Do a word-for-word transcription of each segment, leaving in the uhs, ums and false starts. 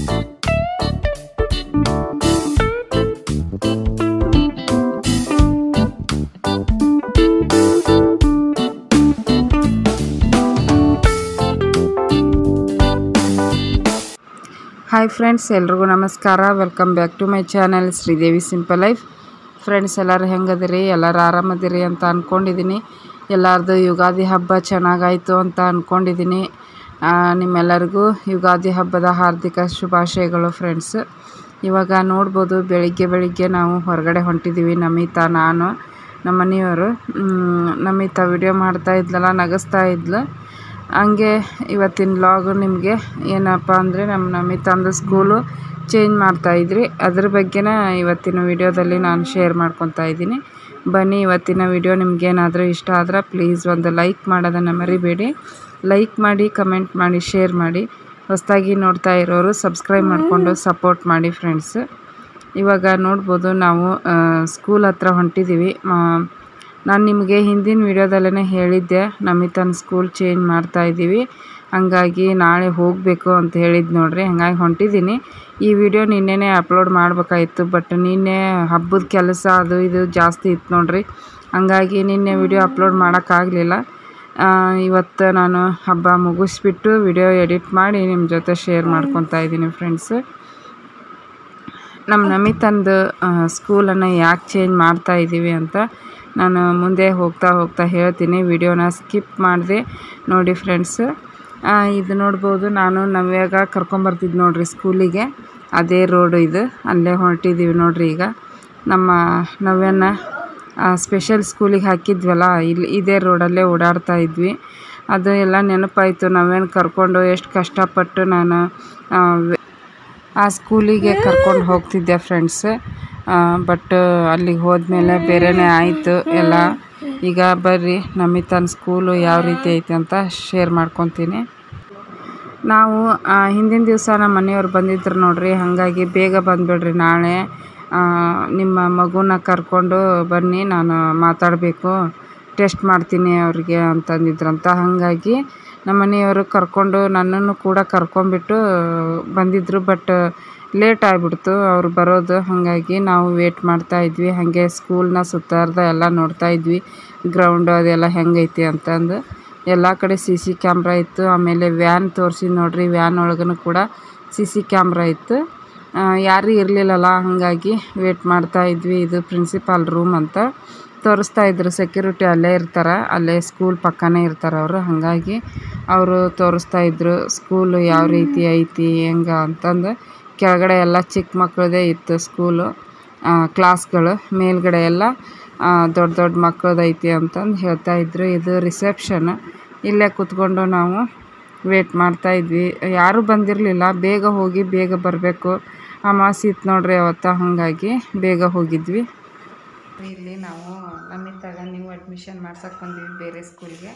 Hi friends, ಎಲ್ರಿಗೂ ನಮಸ್ಕಾರ. Welcome back to my channel Sridevi simple life. Friends, ಎಲ್ಲರೂ ಹೆಂಗದಿರಿ? ಎಲ್ಲರೂ ಆರಾಮದಿರಿ ಅಂತ ಅಂದ್ಕೊಂಡಿದ್ದೀನಿ. ಎಲ್ಲರದು ಯುಗಾದಿ ಹಬ್ಬ ಚೆನ್ನಾಗಾಯಿತು ಅಂತ ಅಂದ್ಕೊಂಡಿದ್ದೀನಿ. ನಿಮ್ಮೆಲ್ಲರಿಗೂ ಯುಗಾದಿ ಹಬ್ಬದ ಹಾರ್ದಿಕ ಶುಭಾಶಯಗಳು ಫ್ರೆಂಡ್ಸ್. ಇವಾಗ ನೋಡ್ಬೋದು, ಬೆಳಿಗ್ಗೆ ಬೆಳಿಗ್ಗೆ ನಾವು ಹೊರಗಡೆ ಹೊಂಟಿದ್ದೀವಿ. ನಮಿತಾ, ನಾನು, ನಮ್ಮ ಮನೆಯವರು. ನಮಿತಾ ವಿಡಿಯೋ ಮಾಡ್ತಾ ಇದ್ಲಲ್ಲ, ನಗಿಸ್ತಾ ಇದ್ಲು. ಹಂಗೆ ಇವತ್ತಿನ ವ್ಲಾಗ್ ನಿಮಗೆ ಏನಪ್ಪ ಅಂದರೆ, ನಮ್ಮ ನಮಿತಾಂದು ಸ್ಕೂಲು ಚೇಂಜ್ ಮಾಡ್ತಾಯಿದ್ರಿ. ಅದ್ರ ಬಗ್ಗೆನ ಇವತ್ತಿನ ವಿಡಿಯೋದಲ್ಲಿ ನಾನು ಶೇರ್ ಮಾಡ್ಕೊತಾ ಇದ್ದೀನಿ. ಬನ್ನಿ, ಇವತ್ತಿನ ವಿಡಿಯೋ ನಿಮಗೇನಾದರೂ ಇಷ್ಟ ಆದ್ರೆ ಪ್ಲೀಸ್ ಒಂದು ಲೈಕ್ ಮಾಡೋದನ್ನು ಮರಿಬೇಡಿ. ಲೈಕ್ ಮಾಡಿ, ಕಮೆಂಟ್ ಮಾಡಿ, ಶೇರ್ ಮಾಡಿ. ಹೊಸದಾಗಿ ನೋಡ್ತಾ ಇರೋರು ಸಬ್ಸ್ಕ್ರೈಬ್ ಮಾಡಿಕೊಂಡು ಸಪೋರ್ಟ್ ಮಾಡಿ ಫ್ರೆಂಡ್ಸ್. ಇವಾಗ ನೋಡ್ಬೋದು, ನಾವು ಸ್ಕೂಲ್ ಹತ್ರ ಹೊಂಟಿದ್ದೀವಿ. ನಾನು ನಿಮಗೆ ಹಿಂದಿನ ವಿಡಿಯೋದಲ್ಲೇ ಹೇಳಿದ್ದೆ, ನಮಿತಾನ ಸ್ಕೂಲ್ ಚೇಂಜ್ ಮಾಡ್ತಾಯಿದ್ದೀವಿ, ಹಾಗಾಗಿ ನಾಳೆ ಹೋಗಬೇಕು ಅಂತ ಹೇಳಿದ್ದು ನೋಡ್ರಿ. ಹಾಗಾಗಿ ಹೊಂಟಿದ್ದೀನಿ. ಈ ವಿಡಿಯೋ ನಿನ್ನೆನೇ ಅಪ್ಲೋಡ್ ಮಾಡಬೇಕಾಯಿತು, ಬಟ್ ನಿನ್ನೆ ಹಬ್ಬದ ಕೆಲಸ ಅದು ಇದು ಜಾಸ್ತಿ ಇತ್ತು ನೋಡ್ರಿ. ಹಾಗಾಗಿ ನಿನ್ನೆ ವಿಡಿಯೋ ಅಪ್ಲೋಡ್ ಮಾಡೋಕ್ಕಾಗಲಿಲ್ಲ. ಇವತ್ತು ನಾನು ಹಬ್ಬ ಮುಗಿಸ್ಬಿಟ್ಟು ವಿಡಿಯೋ ಎಡಿಟ್ ಮಾಡಿ ನಿಮ್ಮ ಜೊತೆ ಶೇರ್ ಮಾಡ್ಕೊತಾ ಇದ್ದೀನಿ ಫ್ರೆಂಡ್ಸ್. ನಮ್ಮ ನಮಿತಾಂದು ಸ್ಕೂಲನ್ನು ಯಾಕೆ ಚೇಂಜ್ ಮಾಡ್ತಾಯಿದ್ದೀವಿ ಅಂತ ನಾನು ಮುಂದೆ ಹೋಗ್ತಾ ಹೋಗ್ತಾ ಹೇಳ್ತೀನಿ. ವಿಡಿಯೋನ ಸ್ಕಿಪ್ ಮಾಡಿದೆ ನೋಡಿ ಫ್ರೆಂಡ್ಸ್. ಇದು ನೋಡ್ಬೋದು, ನಾನು ನವ್ಯಾಗ ಕರ್ಕೊಂಬರ್ತಿದ್ದು ನೋಡ್ರಿ ಸ್ಕೂಲಿಗೆ. ಅದೇ ರೋಡು ಇದು, ಅಲ್ಲೇ ಹೊರಟಿದ್ದೀವಿ ನೋಡ್ರಿ. ಈಗ ನಮ್ಮ ನವ್ಯನ ಸ್ಪೆಷಲ್ ಸ್ಕೂಲಿಗೆ ಹಾಕಿದ್ವಲ್ಲ, ಇಲ್ಲಿ ಇದೇ ರೋಡಲ್ಲೇ ಓಡಾಡ್ತಾ ಇದ್ವಿ. ಅದು ಎಲ್ಲ ನೆನಪಾಯಿತು. ನವ್ಯನ ಕರ್ಕೊಂಡು ಎಷ್ಟು ಕಷ್ಟಪಟ್ಟು ನಾನು ಆ ಸ್ಕೂಲಿಗೆ ಕರ್ಕೊಂಡು ಹೋಗ್ತಿದ್ದೆ ಫ್ರೆಂಡ್ಸ್. ಬಟ್ ಅಲ್ಲಿಗೆ ಹೋದ್ಮೇಲೆ ಬೇರೆಯೇ ಆಯಿತು ಎಲ್ಲ. ಈಗ ಬರ್ರಿ, ನಮಿತಾನ ಸ್ಕೂಲು ಯಾವ ರೀತಿ ಐತೆ ಅಂತ ಶೇರ್ ಮಾಡ್ಕೊತೀನಿ. ನಾವು ಹಿಂದಿನ ದಿವಸ ನಮ್ಮ ಮನೆಯವ್ರು ಬಂದಿದ್ರು ನೋಡ್ರಿ. ಹಾಗಾಗಿ ಬೇಗ ಬಂದುಬಿಡ್ರಿ, ನಾಳೆ ನಿಮ್ಮ ಮಗುನ ಕರ್ಕೊಂಡು ಬನ್ನಿ, ನಾನು ಮಾತಾಡಬೇಕು, ಟೆಸ್ಟ್ ಮಾಡ್ತೀನಿ ಅವ್ರಿಗೆ ಅಂತಂದಿದ್ರಂತ. ಹಾಗಾಗಿ ನಮ್ಮ ಮನೆಯವರು ಕರ್ಕೊಂಡು ನನ್ನನ್ನು ಕೂಡ ಕರ್ಕೊಂಬಿಟ್ಟು ಬಂದಿದ್ದರು. ಬಟ್ ಲೇಟ್ ಆಗಿಬಿಡ್ತು ಅವ್ರು ಬರೋದು. ಹಾಗಾಗಿ ನಾವು ವೇಟ್ ಮಾಡ್ತಾಯಿದ್ವಿ. ಹಾಗೆ ಸ್ಕೂಲ್ನ ಸುತ್ತಾರ್ದ ಎಲ್ಲ ನೋಡ್ತಾಯಿದ್ವಿ, ಗ್ರೌಂಡು ಅದೆಲ್ಲ ಹೆಂಗೈತಿ ಅಂತಂದು. ಎಲ್ಲ ಕಡೆ ಸಿ ಸಿ ಕ್ಯಾಮ್ರಾ ಇತ್ತು. ಆಮೇಲೆ ವ್ಯಾನ್ ತೋರಿಸಿ ನೋಡ್ರಿ, ವ್ಯಾನ್ ಒಳಗೂ ಕೂಡ ಸಿ ಸಿ ಕ್ಯಾಮ್ರಾ ಇತ್ತು. ಯಾರೂ ಇರಲಿಲ್ಲಲ್ಲ, ಹಾಗಾಗಿ ವೇಟ್ ಮಾಡ್ತಾಯಿದ್ವಿ. ಇದು ಪ್ರಿನ್ಸಿಪಾಲ್ ರೂಮ್ ಅಂತ ತೋರಿಸ್ತಾ ಇದ್ರು. ಸೆಕ್ಯೂರಿಟಿ ಅಲ್ಲೇ ಇರ್ತಾರೆ, ಅಲ್ಲೇ ಸ್ಕೂಲ್ ಪಕ್ಕನೇ ಇರ್ತಾರೆ ಅವರು. ಹಾಗಾಗಿ ಅವರು ತೋರಿಸ್ತಾ ಇದ್ರು ಸ್ಕೂಲು ಯಾವ ರೀತಿ ಐತಿ ಹೆಂಗೆ ಅಂತಂದು. ಕೆಳಗಡೆ ಎಲ್ಲ ಚಿಕ್ಕ ಮಕ್ಕಳದೇ ಇತ್ತು ಸ್ಕೂಲು ಕ್ಲಾಸ್ಗಳು, ಮೇಲ್ಗಡೆ ಎಲ್ಲ ದೊಡ್ಡ ದೊಡ್ಡ ಮಕ್ಕಳದೈತಿ ಅಂತಂದು ಹೇಳ್ತಾಯಿದ್ರು. ಇದು ರಿಸೆಪ್ಷನ್. ಇಲ್ಲೇ ಕೂತ್ಕೊಂಡು ನಾವು ವೇಟ್ ಮಾಡ್ತಾಯಿದ್ವಿ. ಯಾರೂ ಬಂದಿರಲಿಲ್ಲ. ಬೇಗ ಹೋಗಿ ಬೇಗ ಬರಬೇಕು, ಅಮಾವಾಸ್ಯೆ ಇತ್ತು ನೋಡ್ರಿ ಅವತ್ತು. ಹಾಗಾಗಿ ಬೇಗ ಹೋಗಿದ್ವಿ. ಇಲ್ಲಿ ನಾವು ನಮಿತಾಗ ನೀವು ಅಡ್ಮಿಷನ್ ಮಾಡ್ಸಕ್ಕೆ ಬಂದೀವಿ ಬೇರೆ ಸ್ಕೂಲ್ಗೆ.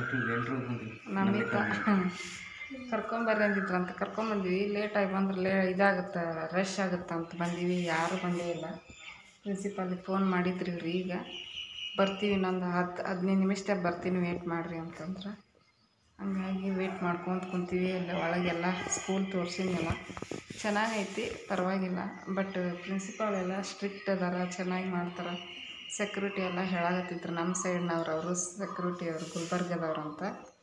ನಮಿತಾ ಕರ್ಕೊಂಬರ್ರಿ ಅಂದಿದ್ರು ಅಂತ ಕರ್ಕೊಂಬಂದ್ವಿ. ಲೇಟಾಗಿ ಬಂದ್ರೆ ಲೇ ಇದಾಗುತ್ತೆ, ರಶ್ ಆಗುತ್ತೆ ಅಂತ ಬಂದೀವಿ. ಯಾರೂ ಬಂದೇ ಇಲ್ಲ. ಪ್ರಿನ್ಸಿಪಾಲಿಗೆ ಫೋನ್ ಮಾಡಿದ್ರಿ ಇವ್ರು, ಈಗ ಬರ್ತೀವಿ, ಇನ್ನೊಂದು ಹತ್ತು ಹದಿನೈದು ನಿಮಿಷದಾಗ ಬರ್ತೀನಿ, ವೇಟ್ ಮಾಡಿರಿ ಅಂತಂದ್ರೆ. ಹಂಗಾಗಿ ವೇಟ್ ಮಾಡ್ಕೊತ ಕುಂತೀವಿ. ಎಲ್ಲ ಒಳಗೆಲ್ಲ ಸ್ಕೂಲ್ ತೋರಿಸಿದ್ನಲ್ಲ, ಚೆನ್ನಾಗೈತಿ, ಪರವಾಗಿಲ್ಲ. ಬಟ್ ಪ್ರಿನ್ಸಿಪಾಲ್ ಎಲ್ಲ ಸ್ಟ್ರಿಕ್ಟ್ ಅದಾರ, ಚೆನ್ನಾಗಿ ಮಾಡ್ತಾರೆ. ಸೆಕ್ಯೂರಿಟಿ ಎಲ್ಲ ಹೇಳಾಕತ್ತಿದ್ರು ನಮ್ಮ ಸೈಡ್ನವ್ರು, ಅವರು ಸೆಕ್ಯೂರಿಟಿ ಅವರು ಗುಲ್ಬರ್ಗದವ್ರು ಅಂತ.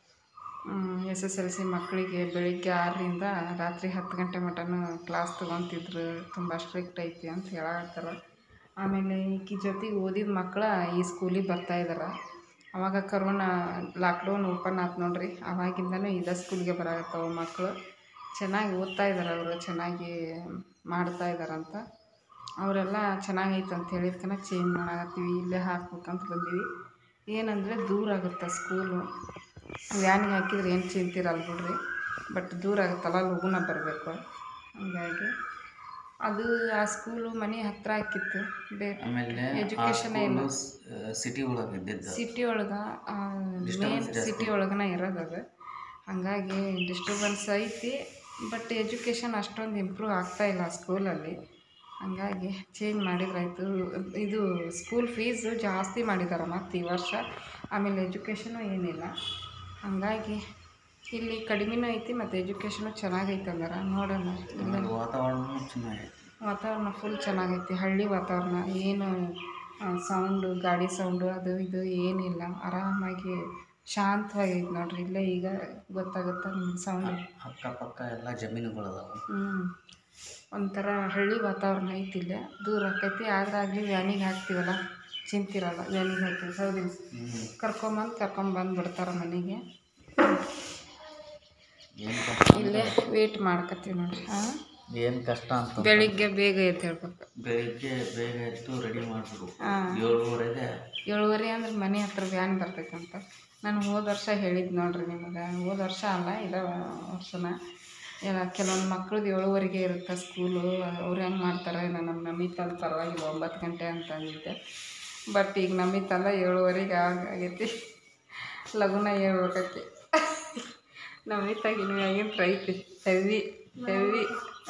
ಎಸ್ ಎಸ್ ಎಲ್ ಸಿ ಮಕ್ಕಳಿಗೆ ಬೆಳಿಗ್ಗೆ ಆರರಿಂದ ರಾತ್ರಿ ಹತ್ತು ಗಂಟೆ ಮಟನೂ ಕ್ಲಾಸ್ ತೊಗೊತಿದ್ರು. ತುಂಬ ಸ್ಟ್ರಿಕ್ಟ್ ಐತಿ ಅಂತ ಹೇಳಾಕತ್ತಾರ. ಆಮೇಲೆ ಈಕಿ ಜೊತೆಗೆ ಓದಿದ ಮಕ್ಕಳು ಈ ಸ್ಕೂಲಿಗೆ ಬರ್ತಾಯಿದ್ದಾರೆ. ಆವಾಗ ಕರೋನಾ ಲಾಕ್ಡೌನ್ ಓಪನ್ ಆಯ್ತು ನೋಡ್ರಿ, ಆವಾಗಿಂದನೂ ಇದೇ ಸ್ಕೂಲಿಗೆ ಬರಾಕತ್ತವ ಮಕ್ಕಳು. ಚೆನ್ನಾಗಿ ಓದ್ತಾ ಇದ್ದಾರೆ ಅವರು, ಚೆನ್ನಾಗಿ ಮಾಡ್ತಾ ಇದ್ದಾರಂತ. ಅವರೆಲ್ಲ ಚೆನ್ನಾಗೈತೆ ಅಂತ ಹೇಳಿದ್ಕನ ಚೇಂಜ್ ಮಾಡಾಕತ್ತೀವಿ, ಇಲ್ಲೇ ಹಾಕ್ಬೇಕಂತ ಬಂದೀವಿ. ಏನಂದರೆ ದೂರ ಆಗುತ್ತೆ ಸ್ಕೂಲು. ವ್ಯಾನಿಗೆ ಹಾಕಿದ್ರೆ ಏನು ಚಿಂತಿರಲ್ಲ ಬಿಡ್ರಿ, ಬಟ್ ದೂರ ಆಗುತ್ತಲ್ಲ, ಲಘುನ ಬರಬೇಕು. ಹಾಗಾಗಿ ಅದು ಆ ಸ್ಕೂಲು ಮನೆ ಹತ್ರ ಹಾಕಿತ್ತು. ಬೇರೆ ಎಜುಕೇಷನ್ ಇಲ್ಲ, ಸಿಟಿ ಒಳಗೆ ಸಿಟಿ ಒಳಗೆ ಮೇನ್ ಸಿಟಿ ಒಳಗನ ಇರೋದು ಅದು. ಹಾಗಾಗಿ ಡಿಸ್ಟರ್ಬೆನ್ಸ್ ಐತಿ, ಬಟ್ ಎಜುಕೇಷನ್ ಅಷ್ಟೊಂದು ಇಂಪ್ರೂವ್ ಆಗ್ತಾಯಿಲ್ಲ ಸ್ಕೂಲಲ್ಲಿ. ಹಾಗಾಗಿ ಚೇಂಜ್ ಮಾಡಿದ್ರಾಯ್ತು. ಇದು ಸ್ಕೂಲ್ ಫೀಸು ಜಾಸ್ತಿ ಮಾಡಿದ್ದಾರೆ ಮತ್ತು ಈ ವರ್ಷ. ಆಮೇಲೆ ಎಜುಕೇಷನು ಏನಿಲ್ಲ. ಹಾಗಾಗಿ ಇಲ್ಲಿ ಕಡಿಮೆನೂ ಐತಿ ಮತ್ತು ಎಜುಕೇಷನು ಚೆನ್ನಾಗೈತೆ ಅಂದ್ರೆ ನೋಡೋಣ. ಇಲ್ಲ ವಾತಾವರಣ ಚೆನ್ನಾಗೈತಿ, ವಾತಾವರಣ ಫುಲ್ ಚೆನ್ನಾಗೈತಿ. ಹಳ್ಳಿ ವಾತಾವರಣ, ಏನು ಸೌಂಡು ಗಾಡಿ ಸೌಂಡು ಅದು ಇದು ಏನಿಲ್ಲ, ಆರಾಮಾಗಿ ಶಾಂತವಾಗೈತೆ ನೋಡ್ರಿ. ಇಲ್ಲೇ ಈಗ ಗೊತ್ತಾಗುತ್ತಾ ನಿಮ್ಗೆ ಸೌಂಡ್. ಅಕ್ಕಪಕ್ಕ ಎಲ್ಲ ಜಮೀನುಗಳದಾವೆ. ಹ್ಞೂ ಒಂಥರ ಹಳ್ಳಿ ವಾತಾವರಣ ಐತಿ. ಇಲ್ಲೇ ದೂರ ಆಕೈತಿ, ಆದ್ರೆ ಆಗಲಿ ವ್ಯಾನಿಗೆ ಹಾಕ್ತೀವಲ್ಲ ಚಿಂತಿರಲ್ಲ. ವ್ಯಾನಿಗೆ ಹಾಕ್ತೀವಿ ಹೌದಿಲ್ಲ, ಕರ್ಕೊಂಬಂದು ಕರ್ಕೊಂಬಂದು ಬಿಡ್ತಾರೆ ಮನೆಗೆ. ಇಲ್ಲೇ ವೇಟ್ ಮಾಡ್ಕತ್ತೀವಿ ನೋಡ್ರಿ. ಹಾಂ ಏನು ಕಷ್ಟ ಅಂತ ಬೆಳಿಗ್ಗೆ ಬೇಗ ಎದ್ದು ಹೇಳ್ಬೇಕು. ಬೆಳಿಗ್ಗೆ ಬೇಗ ಎದ್ದು ರೆಡಿ ಮಾಡ್ಬೇಕು. ಏಳುವರೆಗೆ ಏಳುವರೆ ಅಂದ್ರೆ ಮನೆ ಹತ್ರ ವ್ಯಾನ್ ಬರ್ತೈತಂತ. ನಾನು ಹೋದ ವರ್ಷ ಹೇಳಿದ್ದು ನೋಡ್ರಿ ನಿಮಗೆ. ಹೋದ ವರ್ಷ ಅಲ್ಲ, ಇದೇ ವರ್ಷನ. ಎಲ್ಲ ಕೆಲವೊಂದು ಮಕ್ಳದ್ದು ಏಳುವರೆಗೆ ಇರುತ್ತೆ ಸ್ಕೂಲು. ಅವ್ರು ಹೆಂಗೆ ಮಾಡ್ತಾರೆ, ನಾನು ನಮ್ಮ ನಮಿತಲ್ಲಿ ಪರವಾಗಿಲ್ಲ ಒಂಬತ್ತು ಗಂಟೆ ಅಂತ ಅಂದಿದ್ದೆ. ಬಟ್ ಈಗ ನಮಿತಲ್ಲ ಏಳುವರೆಗೆ ಆಗೈತಿ. ಲಗುನ ಹೇಳ್ಬೇಕೈತಿ. ನಮಿತಾಗ ಇನ್ನು ಆಗಿನ ಐತಿ ಹೆವಿ ಹೆವಿ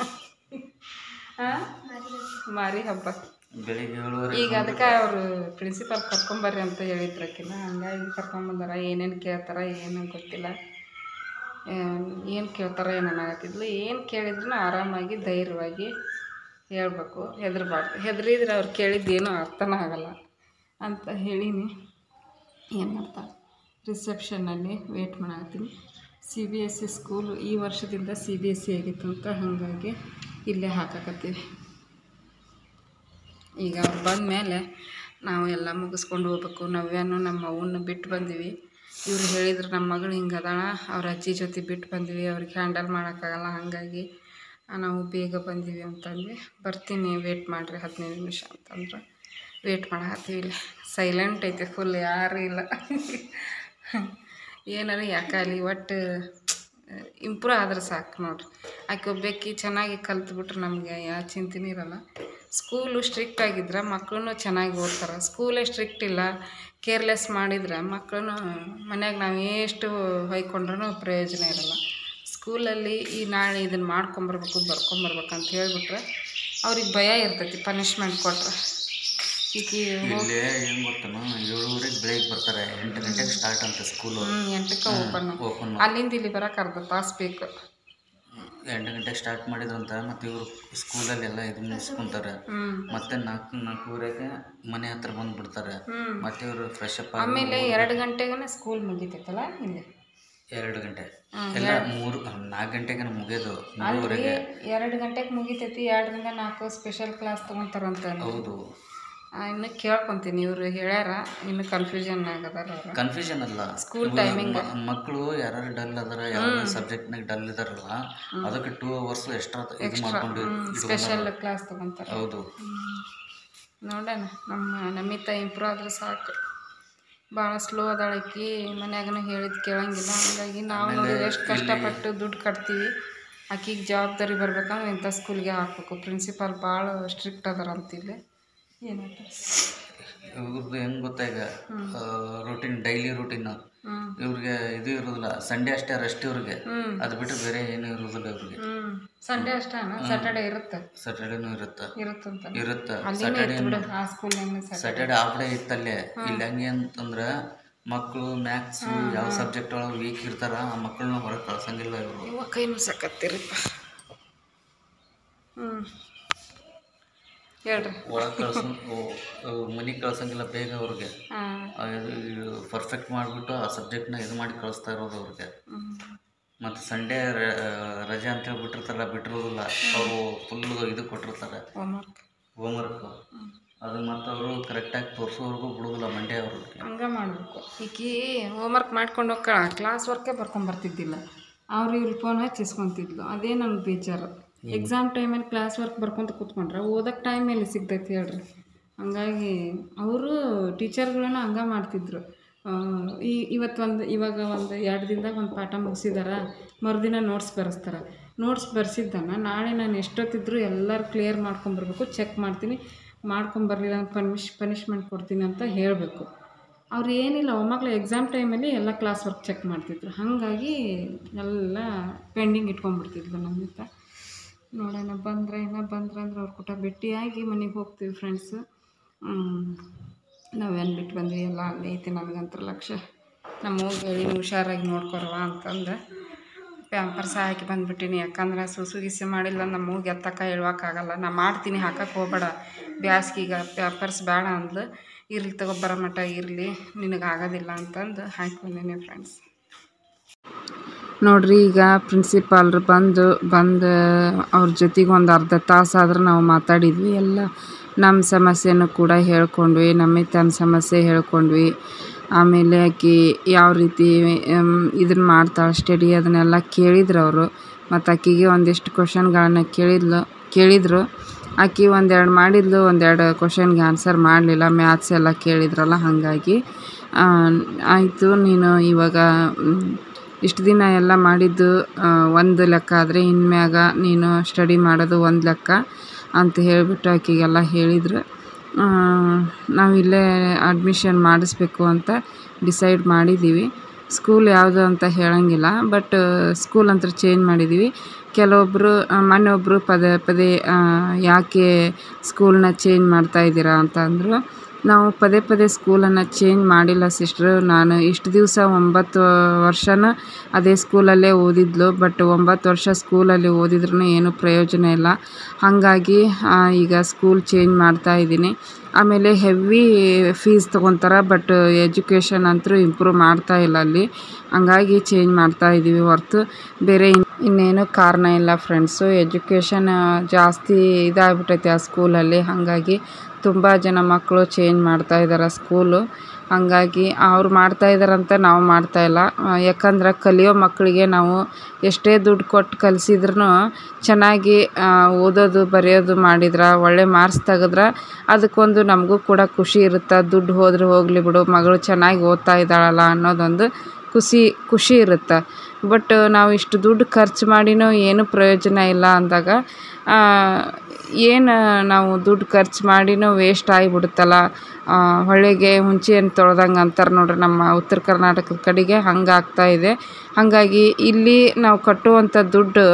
ಹಾಂ ಮಾರಿ ಹಬ್ಬ. ಬೆಳಿಗ್ಗೆ ಏಳುವರೆ ಈಗ ಅದಕ್ಕೆ ಅವರು ಪ್ರಿನ್ಸಿಪಾಲ್ ಕರ್ಕೊಂಬರ್ರಿ ಅಂತ ಹೇಳಿದ್ರಕ್ಕಿನ. ಹಂಗಾಗಿ ಕರ್ಕೊಂಬಂದಾರ. ಏನೇನು ಕೇಳ್ತಾರ ಏನು ಗೊತ್ತಿಲ್ಲ, ಏನು ಕೇಳ್ತಾರ ಏನಾಗತ್ತಿದ್ಲು. ಏನು ಕೇಳಿದ್ರು ಆರಾಮಾಗಿ ಧೈರ್ಯವಾಗಿ ಹೇಳ್ಬೇಕು, ಹೆದರ್ಬಾರ್ದು. ಹೆದರಿದ್ರೆ ಅವ್ರು ಕೇಳಿದ್ದೇನೂ ಅರ್ಥನೇ ಆಗಲ್ಲ ಅಂತ ಹೇಳೀನಿ. ಏನು ಮಾಡ್ತಾರೆ ರಿಸೆಪ್ಷನ್ನಲ್ಲಿ ವೇಟ್ ಮಾಡತ್ತೀನಿ. C B S C school ಈ ವರ್ಷದಿಂದ ಸಿ ಬಿ ಎಸ್ ಸಿ ಆಗಿತ್ತು ಅಂತ, ಹಾಗಾಗಿ ಇಲ್ಲೇ ಹಾಕಕತ್ತೀವಿ. ಈಗ ಅವ್ರು ಬಂದ ಮೇಲೆ ನಾವು ಎಲ್ಲ ಮುಗಿಸ್ಕೊಂಡು ಹೋಗ್ಬೇಕು. ನವ್ಯಾನು ನಮ್ಮ ಅವನ್ನ ಬಿಟ್ಟು ಬಂದೀವಿ. ಇವ್ರು ಹೇಳಿದ್ರು ನಮ್ಮ ಮಗಳು ಹಿಂಗೆ ಅದಾಳ, ಅವ್ರ ಅಜ್ಜಿ ಜೊತೆ ಬಿಟ್ಟು ಬಂದೀವಿ, ಅವ್ರಿಗೆ ಹ್ಯಾಂಡಲ್ ಮಾಡೋಕ್ಕಾಗಲ್ಲ, ಹಾಗಾಗಿ ನಾವು ಬೇಗ ಬಂದೀವಿ ಅಂತಂದ್ವಿ. ಬರ್ತೀನಿ ವೇಟ್ ಮಾಡಿರಿ ಹದಿನೈದು ನಿಮಿಷ ಅಂತಂದ್ರೆ ವೇಟ್ ಮಾಡತ್ತೀವಿ. ಇಲ್ಲಿ ಸೈಲೆಂಟ್ ಐತೆ ಫುಲ್, ಯಾರೂ ಇಲ್ಲ. ಏನಾರ ಯಾಕಾಗಲಿ ಒಟ್ಟು ಇಂಪ್ರೂವ್ ಆದ್ರೆ ಸಾಕು ನೋಡ್ರಿ. ಆಕೆ ಒಬ್ಬಾಕಿ ಚೆನ್ನಾಗಿ ಕಲ್ತ್ಬಿಟ್ರೆ ನಮಗೆ ಯಾವ ಚಿಂತೆನೂ ಇರೋಲ್ಲ. ಸ್ಕೂಲು ಸ್ಟ್ರಿಕ್ಟ್ ಆಗಿದ್ರೆ ಮಕ್ಕಳು ಚೆನ್ನಾಗಿ ಓದ್ತಾರೆ. ಸ್ಕೂಲೇ ಸ್ಟ್ರಿಕ್ಟ್ ಇಲ್ಲ, ಕೇರ್ಲೆಸ್ ಮಾಡಿದ್ರೆ ಮಕ್ಕಳು ಮನ್ಯಾಗ ನಾವು ಎಷ್ಟು ಹೊಯ್ಕೊಂಡ್ರೂ ಪ್ರಯೋಜನ ಇರೋಲ್ಲ. ಸ್ಕೂಲಲ್ಲಿ ಈ ನಾಳೆ ಇದನ್ನು ಮಾಡ್ಕೊಂಬರ್ಬೇಕು ಬರ್ಕೊಂಬರ್ಬೇಕು ಅಂತ ಹೇಳಿಬಿಟ್ರೆ ಅವ್ರಿಗೆ ಭಯ ಇರ್ತೈತಿ ಪನಿಷ್ಮೆಂಟ್ ಕೊಟ್ರೆ. ಈಗ ಇಲ್ಲೇ ಏನು ಗೊತ್ತನ, ಏಳುವರೆಗೆ ಬೆಳಗ್ಗೆ ಬರ್ತಾರೆ, ಎಂಟು ಗಂಟೆಗೆ ಸ್ಟಾರ್ಟ್ ಅಂತ ಸ್ಕೂಲು. ಹ್ಞೂ ಎಂಟಕ್ಕೆ ಓಪನ್ ಓಪನ್ ಅಲ್ಲಿಂದ ಇಲ್ಲಿ ಬರೋಕೆ ಅರ್ಧ ತಾಸು ಬೇಕು. ಎಂಟು ಗಂಟೆಗೆ ಸ್ಟಾರ್ಟ್ ಮಾಡಿದ್ರಂತ ಮತ್ತು ಇವರು ಸ್ಕೂಲಲ್ಲಿ ಎಲ್ಲ ಇದು ಮುಗಿಸ್ಕೊಂತಾರೆ. ಮತ್ತೆ ನಾಲ್ಕು ನಾಲ್ಕೂವರೆಗೆ ಮನೆ ಹತ್ರ ಬಂದುಬಿಡ್ತಾರೆ. ಮತ್ತೆ ಇವರು ಫ್ರೆಶ್ ಅಪ್ ಆಮೇಲೆ ಎರಡು ಗಂಟೆಗೆ ಸ್ಕೂಲ್ ಮುಗಿತೈತಲ್ಲ ಇಲ್ಲಿ. ಎರಡು ಗಂಟೆ ಎಲ್ಲ ಮೂರು ನಾಲ್ಕು ಗಂಟೆಗೆ ಮುಗಿಯೋದು. ಮೂರುವರೆಗೆ ಎರಡು ಗಂಟೆಗೆ ಮುಗಿತೈತಿ. ಎರಡರಿಂದ ನಾಲ್ಕು ಸ್ಪೆಷಲ್ ಕ್ಲಾಸ್ ತೊಗೊತಾರಂತ. ಹೌದು, ಇನ್ನು ಕೇಳ್ಕೊತೀನಿ. ಇವರು ಹೇಳ್ಯಾರ, ಇನ್ನು ಕನ್ಫ್ಯೂಷನ್ ಆಗದಾರ. ಕನ್ಫ್ಯೂಷನ್ ಅಲ್ಲ, ಸ್ಕೂಲ್ ಟೈಮಿಂಗ್ ಮಕ್ಕಳು ಯಾರು ಡಲ್ ಅದಾರ, ಯಾವ ಸಬ್ಜೆಕ್ಟ್ನಾಗ ಡಲ್ ಇದಾರಲ್ಲ, ಅದಕ್ಕೆ ಟೂ ಅವರ್ಸ್ ಎಕ್ಸ್ಟ್ರಾ ಇದು ಮಾಡ್ಕೊಂಡು ಸ್ಪೆಷಲ್ ಕ್ಲಾಸ್ ತೊಗೊತಾರೆ. ಹೌದು, ನೋಡೋಣ. ನಮ್ಮ ನಮಿತ ಇಂಪ್ರೂವ್ ಆದ್ರೆ ಸಾಕು. ಭಾಳ ಸ್ಲೋ ಅದಾಳಕಿ, ಮನ್ಯಾಗನ ಹೇಳಿದ್ ಕೇಳಂಗಿಲ್ಲ. ಹಾಗಾಗಿ ನಾವು ನೋಡಿದ್ರೆ ಎಷ್ಟು ಕಷ್ಟಪಟ್ಟು ದುಡ್ಡು ಕಟ್ತೀವಿ. ಆಕಿಗೆ ಜವಾಬ್ದಾರಿ ಬರ್ಬೇಕಂದ್ರೆ ಇಂಥ ಸ್ಕೂಲ್ಗೆ ಹಾಕ್ಬೇಕು. ಪ್ರಿನ್ಸಿಪಾಲ್ ಭಾಳ ಸ್ಟ್ರಿಕ್ಟ್ ಅದಾರ ಅಂತಿಲ್ಲಿ. ಏನಂತ ಇವ್ರದ್ದು ಹೆಂಗೆ ಗೊತ್ತಾ, ಈಗ ರೂಟೀನ್ ಡೈಲಿ ರೂಟೀನ್ ಇವ್ರಿಗೆ ಇದು ಇರೋದಿಲ್ಲ. ಸಂಡೇ ಅಷ್ಟೇ ರೆಸ್ಟ್ ಇವ್ರಿಗೆ, ಅದು ಬಿಟ್ಟು ಬೇರೆ ಏನೂ ಇರೋದಿಲ್ಲ ಇವ್ರಿಗೆ. ಸಂಡೇ ಅಷ್ಟೇ, ಸ್ಯಾಟರ್ಡೇ ಇರುತ್ತೆ, ಸ್ಯಾಟರ್ಡೇನೂ ಇರುತ್ತೆ ಇರುತ್ತಂತ ಇರುತ್ತೆ ಸ್ಯಾಟರ್ಡೇ ಸ್ಯಾಟರ್ಡೇ ಹಾಫ್ ಡೇ ಇತ್ತಲ್ಲೇ. ಇಲ್ಲಿ ಹೆಂಗೆ ಅಂತಂದ್ರೆ ಮಕ್ಕಳು ಮ್ಯಾಥ್ಸು ಯಾವ ಸಬ್ಜೆಕ್ಟ್ ಒಳಗೆ ವೀಕ್ ಇರ್ತಾರ ಆ ಮಕ್ಕಳನ್ನ ಹೊರಗೆ ಕಳ್ಸಂಗಿಲ್ಲ ಇವರು. ಇವಾಗ ಕೈನೂ ಸಾಕತ್ತಿರಪ್ಪ. ಹ್ಞೂ ಹೇಳ್ರಿ. ಒಳಗೆ ಕಳ್ಸ ಮನೆಗೆ ಕಳ್ಸಂಗಿಲ್ಲ ಬೇಗ ಅವ್ರಿಗೆ. ಪರ್ಫೆಕ್ಟ್ ಮಾಡಿಬಿಟ್ಟು ಆ ಸಬ್ಜೆಕ್ಟ್ನ ಇದು ಮಾಡಿ ಕಳಿಸ್ತಾ ಇರೋದು ಅವ್ರಿಗೆ. ಮತ್ತು ಸಂಡೇ ರಜೆ ಅಂತ ಹೇಳ್ಬಿಟ್ಟಿರ್ತಾರ, ಬಿಟ್ಟಿರೋದಿಲ್ಲ ಅವರು ಫುಲ್ ಇದು ಕೊಟ್ಟಿರ್ತಾರೆ ಹೋಮ್ವರ್ಕ್. ಅದು ಮತ್ತು ಅವರು ಕರೆಕ್ಟಾಗಿ ತೋರಿಸೋವರೆಗೂ ಬಿಡೋದಿಲ್ಲ ಮಂಡೇ ಅವ್ರಿಗೆ. ಹಂಗೆ ಮಾಡಬೇಕು. ಈಕಿ ಹೋಮ್ವರ್ಕ್ ಮಾಡ್ಕೊಂಡು ಹೋಗ್ಕಳ, ಕ್ಲಾಸ್ ವರ್ಕೇ ಬರ್ಕೊಂಬರ್ತಿದ್ದಿಲ್ಲ. ಅವ್ರು ಇವ್ರು ಫೋನ್ ಹಚ್ಚಿ ಇಸ್ಕೊತಿದ್ಲು. ಅದೇ ನಮ್ಗೆ ಬೇಜಾರು. ಎಕ್ಸಾಮ್ ಟೈಮಲ್ಲಿ ಕ್ಲಾಸ್ ವರ್ಕ್ ಬರ್ಕೊತ ಕೂತ್ಕೊಂಡ್ರೆ ಓದೋಕ್ಕೆ ಟೈಮ್ ಎಲ್ಲಿ ಸಿಗ್ತೈತಿ ಹೇಳ್ರಿ. ಹಂಗಾಗಿ ಅವರು ಟೀಚರ್ಗಳನ್ನ ಹಂಗೆ ಮಾಡ್ತಿದ್ರು. ಈ ಇವತ್ತು ಒಂದು ಇವಾಗ ಒಂದು ಎರಡು ದಿನದಾಗ ಒಂದು ಪಾಠ ಮುಗಿಸಿದಾರ, ಮರುದಿನ ನೋಟ್ಸ್ ಬರೆಸ್ತಾರೆ. ನೋಟ್ಸ್ ಬರೆಸಿದ್ದನ್ನು ನಾಳೆ ನಾನು ಎಷ್ಟೊತ್ತಿದ್ರು ಎಲ್ಲರೂ ಕ್ಲಿಯರ್ ಮಾಡ್ಕೊಂಬರ್ಬೇಕು, ಚೆಕ್ ಮಾಡ್ತೀನಿ, ಮಾಡ್ಕೊಂಬರ್ಲಿಲ್ಲ ಪನಿಷ್ ಪನಿಷ್ಮೆಂಟ್ ಕೊಡ್ತೀನಿ ಅಂತ ಹೇಳಬೇಕು. ಅವ್ರು ಏನಿಲ್ಲ, ಒಮ್ಮಕ್ಕಳು ಎಕ್ಸಾಮ್ ಟೈಮಲ್ಲಿ ಎಲ್ಲ ಕ್ಲಾಸ್ ವರ್ಕ್ ಚೆಕ್ ಮಾಡ್ತಿದ್ರು. ಹಾಗಾಗಿ ಎಲ್ಲ ಪೆಂಡಿಂಗ್ ಇಟ್ಕೊಂಡ್ಬಿಡ್ತಿದ್ಲು ನಮ್ಮಿಂದ. ನೋಡೋಣ ಬಂದರೆ ಇನ್ನೂ ಬಂದ್ರೆ ಅಂದ್ರೆ ಅವ್ರ ಕೂಟ ಭೇಟಿಯಾಗಿ ಮನೆಗೆ ಹೋಗ್ತೀವಿ ಫ್ರೆಂಡ್ಸು. ನಾವೇನು ಬಿಟ್ಟು ಬಂದ್ವಿ ಎಲ್ಲ ಅಲ್ಲಿ ಐತಿ. ನನಗಂತೂ ಲಕ್ಷ್ಯ ನಮ್ಮ ಹೋಗಿ ಹೇಳಿ ಹುಷಾರಾಗಿ ನೋಡ್ಕೊರವ ಅಂತಂದು ಪ್ಯಾಂಪರ್ಸ್ ಹಾಕಿ ಬಂದುಬಿಟ್ಟಿನಿ. ಯಾಕಂದ್ರೆ ಸುಸು ಗಿಸು ಮಾಡಿಲ್ಲ ನಮ್ಮ ಮೂಗು ಎತ್ತಕ್ಕ ಹೇಳ್ಯೋಕ್ಕಾಗಲ್ಲ. ನಾ ಮಾಡ್ತೀನಿ, ಹಾಕಕ್ಕೆ ಹೋಗ್ಬೇಡ ಬ್ಯಾಸ್ಗೀಗ ಪ್ಯಾಂಪರ್ಸ್ ಬೇಡ ಅಂದ್ಲು. ಇರ್ಲಿ ತಗೊಬ್ಬರ ಮಟ್ಟ ಇರಲಿ, ನಿನಗಾಗೋದಿಲ್ಲ ಅಂತಂದು ಹಾಕಿ ಬಂದೀನಿ ಫ್ರೆಂಡ್ಸ್. ನೋಡ್ರಿ, ಈಗ ಪ್ರಿನ್ಸಿಪಾಲ್ರು ಬಂದು ಬಂದು ಅವ್ರ ಜೊತೆಗೆ ಒಂದು ಅರ್ಧ ತಾಸು ಆದ್ರೆ ನಾವು ಮಾತಾಡಿದ್ವಿ. ಎಲ್ಲ ನಮ್ಮ ಸಮಸ್ಯೆನೂ ಕೂಡ ಹೇಳ್ಕೊಂಡ್ವಿ, ನಮ್ಮ ತನ್ನ ಸಮಸ್ಯೆ ಹೇಳ್ಕೊಂಡ್ವಿ. ಆಮೇಲೆ ಆಕಿ ಯಾವ ರೀತಿ ಇದನ್ನು ಮಾಡ್ತಾಳೆ ಸ್ಟಡಿ ಅದನ್ನೆಲ್ಲ ಕೇಳಿದ್ರು ಅವರು. ಮತ್ತು ಆಕಿಗೆ ಒಂದಿಷ್ಟು ಕ್ವಶನ್ಗಳನ್ನು ಕೇಳಿದ್ಲು ಕೇಳಿದರು ಆಕಿ ಒಂದೆರಡು ಮಾಡಿದ್ಲು, ಒಂದೆರಡು ಕ್ವಶನ್ಗೆ ಆನ್ಸರ್ ಮಾಡಲಿಲ್ಲ. ಮ್ಯಾಥ್ಸ್ ಎಲ್ಲ ಕೇಳಿದ್ರಲ್ಲ, ಹಾಗಾಗಿ ಆಯಿತು ನೀನು ಇವಾಗ ಇಷ್ಟು ದಿನ ಎಲ್ಲ ಮಾಡಿದ್ದು ಒಂದು ಲೆಕ್ಕ ಆದರೆ ಇನ್ಮ್ಯಾಗ ನೀನು ಸ್ಟಡಿ ಮಾಡೋದು ಒಂದು ಲೆಕ್ಕ ಅಂತ ಹೇಳಿಬಿಟ್ಟು ಆಕೆಗೆಲ್ಲ ಹೇಳಿದ್ರು. ನಾವಿಲ್ಲೇ ಅಡ್ಮಿಷನ್ ಮಾಡಿಸ್ಬೇಕು ಅಂತ ಡಿಸೈಡ್ ಮಾಡಿದ್ದೀವಿ. ಸ್ಕೂಲ್ ಯಾವುದು ಅಂತ ಹೇಳೋಂಗಿಲ್ಲ, ಬಟ್ ಸ್ಕೂಲ್ ಅಂತ ಚೇಂಜ್ ಮಾಡಿದ್ದೀವಿ. ಕೆಲವೊಬ್ಬರು ಮೊನ್ನೆ ಒಬ್ಬರು ಪದೇ ಪದೇ ಯಾಕೆ ಸ್ಕೂಲನ್ನ ಚೇಂಜ್ ಮಾಡ್ತಾಯಿದ್ದೀರಾ ಅಂತ ಅಂದರು. ನಾವು ಪದೇ ಪದೇ ಸ್ಕೂಲನ್ನು ಚೇಂಜ್ ಮಾಡಿಲ್ಲ ಸಿಸ್ಟ್ರು. ನಾನು ಇಷ್ಟು ದಿವಸ ಒಂಬತ್ತು ವರ್ಷನ ಅದೇ ಸ್ಕೂಲಲ್ಲೇ ಓದಿದ್ಲು. ಬಟ್ ಒಂಬತ್ತು ವರ್ಷ ಸ್ಕೂಲಲ್ಲಿ ಓದಿದ್ರೂ ಏನೂ ಪ್ರಯೋಜನ ಇಲ್ಲ. ಹಾಗಾಗಿ ಈಗ ಸ್ಕೂಲ್ ಚೇಂಜ್ ಮಾಡ್ತಾಯಿದ್ದೀನಿ. ಆಮೇಲೆ ಹೆವಿ ಫೀಸ್ ತೊಗೊತಾರೆ, ಬಟ್ ಎಜುಕೇಷನ್ ಅಂತೂ ಇಂಪ್ರೂವ್ ಮಾಡ್ತಾ ಇಲ್ಲ ಅಲ್ಲಿ. ಹಂಗಾಗಿ ಚೇಂಜ್ ಮಾಡ್ತಾಯಿದ್ದೀವಿ ಹೊರತು ಬೇರೆ ಇನ್ನೇನು ಕಾರಣ ಇಲ್ಲ ಫ್ರೆಂಡ್ಸು. ಎಜುಕೇಷನ್ ಜಾಸ್ತಿ ಇದಾಗ್ಬಿಟ್ಟೈತೆ ಆ ಸ್ಕೂಲಲ್ಲಿ. ಹಾಗಾಗಿ ತುಂಬ ಜನ ಮಕ್ಕಳು ಚೇಂಜ್ ಮಾಡ್ತಾಯಿದ್ದಾರೆ ಸ್ಕೂಲು. ಹಾಗಾಗಿ ಅವ್ರು ಮಾಡ್ತಾಯಿದ್ದಾರಂತ ನಾವು ಮಾಡ್ತಾಯಿಲ್ಲ. ಯಾಕಂದ್ರೆ ಕಲಿಯೋ ಮಕ್ಕಳಿಗೆ ನಾವು ಎಷ್ಟೇ ದುಡ್ಡು ಕೊಟ್ಟು ಕಲಿಸಿದ್ರೂ ಚೆನ್ನಾಗಿ ಓದೋದು ಬರೆಯೋದು ಮಾಡಿದ್ರೆ, ಒಳ್ಳೆ ಮಾರ್ಕ್ಸ್ ತೆಗೆದ್ರೆ ಅದಕ್ಕೊಂದು ನಮಗೂ ಕೂಡ ಖುಷಿ ಇರುತ್ತೆ. ದುಡ್ಡು ಹೋದ್ರೆ ಹೋಗಲಿ ಬಿಡು, ಮಗಳು ಚೆನ್ನಾಗಿ ಓದ್ತಾ ಇದ್ದಾಳಲ್ಲ ಅನ್ನೋದೊಂದು ಖುಷಿ ಖುಷಿ ಇರುತ್ತೆ. ಬಟ್ ನಾವು ಇಷ್ಟು ದುಡ್ಡು ಖರ್ಚು ಮಾಡಿನೂ ಏನೂ ಪ್ರಯೋಜನ ಇಲ್ಲ ಅಂದಾಗ ಏನು ನಾವು ದುಡ್ಡು ಖರ್ಚು ಮಾಡಿನೂ ವೇಸ್ಟ್ ಆಗಿಬಿಡುತ್ತಲ್ಲ. ಹೊಳೆಗೆ ಹುಂಚೆಯನ್ನು ತೊಳ್ದಂಗೆ ಅಂತಾರೆ ನೋಡ್ರಿ ನಮ್ಮ ಉತ್ತರ ಕರ್ನಾಟಕದ ಕಡೆಗೆ, ಹಂಗೆ ಆಗ್ತಾಯಿದೆ. ಹಾಗಾಗಿ ಇಲ್ಲಿ ನಾವು ಕಟ್ಟುವಂಥ ದುಡ್ಡು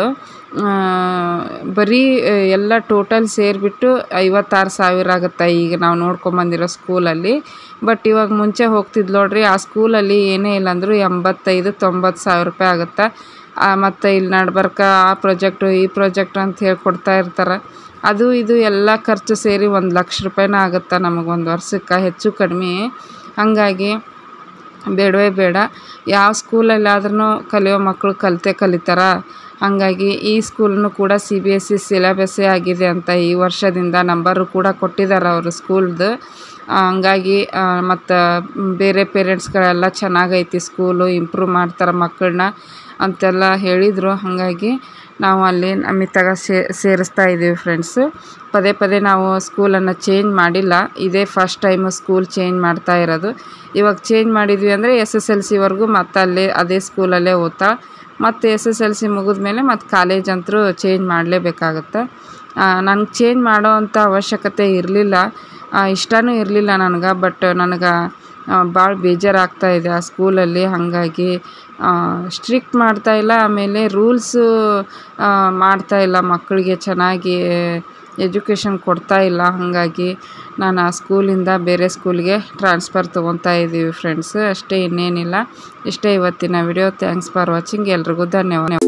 ಬರೀ ಎಲ್ಲ ಟೋಟಲ್ ಸೇರಿಬಿಟ್ಟು ಐವತ್ತಾರು ಸಾವಿರ ಆಗುತ್ತೆ ಈಗ ನಾವು ನೋಡ್ಕೊಂಬಂದಿರೋ ಸ್ಕೂಲಲ್ಲಿ. ಬಟ್ ಇವಾಗ ಮುಂಚೆ ಹೋಗ್ತಿದ್ದು ನೋಡ್ರಿ, ಆ ಸ್ಕೂಲಲ್ಲಿ ಏನೇ ಇಲ್ಲ ಅಂದರೂ ಎಂಬತ್ತೈದು ತೊಂಬತ್ತು ಸಾವಿರ ರೂಪಾಯಿ ಆಗುತ್ತೆ. ಮತ್ತು ಇಲ್ಲಿ ನಡ್ಬರ್ಕ ಆ ಪ್ರಾಜೆಕ್ಟು ಈ ಪ್ರಾಜೆಕ್ಟ್ ಅಂತ ಹೇಳ್ಕೊಡ್ತಾ ಇರ್ತಾರೆ. ಅದು ಇದು ಎಲ್ಲ ಖರ್ಚು ಸೇರಿ ಒಂದು ಲಕ್ಷ ರೂಪಾಯಿನ ಆಗುತ್ತೆ ನಮಗೆ ಒಂದು ವರ್ಷಕ್ಕೆ, ಹೆಚ್ಚು ಕಡಿಮೆ. ಹಾಗಾಗಿ ಬೇಡವೇ ಬೇಡ. ಯಾವ ಸ್ಕೂಲಲ್ಲಾದ್ರೂ ಕಲಿಯೋ ಮಕ್ಕಳು ಕಲಿತೇ ಕಲಿತಾರ. ಹಾಗಾಗಿ ಈ ಸ್ಕೂಲನ್ನು ಕೂಡ ಸಿ ಬಿ ಎಸ್ ಸಿ ಸಿಲೆಬಸ್ಸೇ ಆಗಿದೆ ಅಂತ ಈ ವರ್ಷದಿಂದ ನಂಬರು ಕೂಡ ಕೊಟ್ಟಿದ್ದಾರೆ ಅವರು ಸ್ಕೂಲ್ದು. ಹಂಗಾಗಿ ಮತ್ತು ಬೇರೆ ಪೇರೆಂಟ್ಸ್ಗಳೆಲ್ಲ ಚೆನ್ನಾಗೈತಿ ಸ್ಕೂಲು, ಇಂಪ್ರೂವ್ ಮಾಡ್ತಾರೆ ಮಕ್ಕಳನ್ನ ಅಂತೆಲ್ಲ ಹೇಳಿದರು. ಹಾಗಾಗಿ ನಾವು ಅಲ್ಲಿ ನಮ್ಮಿತ್ತಾಗ ಸೇರಿಸ್ತಾ ಇದ್ದೀವಿ ಫ್ರೆಂಡ್ಸು. ಪದೇ ಪದೇ ನಾವು ಸ್ಕೂಲನ್ನು ಚೇಂಜ್ ಮಾಡಿಲ್ಲ, ಇದೇ ಫಸ್ಟ್ ಟೈಮು ಸ್ಕೂಲ್ ಚೇಂಜ್ ಮಾಡ್ತಾ ಇರೋದು. ಇವಾಗ ಚೇಂಜ್ ಮಾಡಿದ್ವಿ ಅಂದರೆ ಎಸ್ ಎಸ್ ಎಲ್ ಸಿವರೆಗೂ ಮತ್ತು ಅಲ್ಲೇ ಅದೇ ಸ್ಕೂಲಲ್ಲೇ ಓದ್ತಾ, ಮತ್ತು ಎಸ್ ಎಸ್ ಎಲ್ ಸಿ ಮುಗಿದ್ಮೇಲೆ ಮತ್ತು ಕಾಲೇಜ್ ಅಂತೂ ಚೇಂಜ್ ಮಾಡಲೇಬೇಕಾಗತ್ತೆ. ನನಗೆ ಚೇಂಜ್ ಮಾಡೋ ಅಂಥ ಅವಶ್ಯಕತೆ ಇರಲಿಲ್ಲ, ಇಷ್ಟವೂ ಇರಲಿಲ್ಲ ನನಗೆ. ಬಟ್ ನನಗೆ ಭಾಳ ಬೇಜಾರಾಗ್ತಾಯಿದೆ ಆ ಸ್ಕೂಲಲ್ಲಿ. ಹಾಗಾಗಿ ಸ್ಟ್ರಿಕ್ಟ್ ಮಾಡ್ತಾಯಿಲ್ಲ, ಆಮೇಲೆ ರೂಲ್ಸು ಮಾಡ್ತಾಯಿಲ್ಲ, ಮಕ್ಕಳಿಗೆ ಚೆನ್ನಾಗಿ ಎಜುಕೇಷನ್ ಕೊಡ್ತಾಯಿಲ್ಲ. ಹಾಗಾಗಿ ನಾನು ಆ ಸ್ಕೂಲಿಂದ ಬೇರೆ ಸ್ಕೂಲ್ಗೆ ಟ್ರಾನ್ಸ್ಫರ್ ತೊಗೊತಾ ಇದ್ದೀವಿ ಫ್ರೆಂಡ್ಸ್. ಅಷ್ಟೇ, ಇನ್ನೇನಿಲ್ಲ. ಇಷ್ಟೇ ಇವತ್ತಿನ ವಿಡಿಯೋ. Thanks for watching. ಎಲ್ರಿಗೂ ಧನ್ಯವಾದ.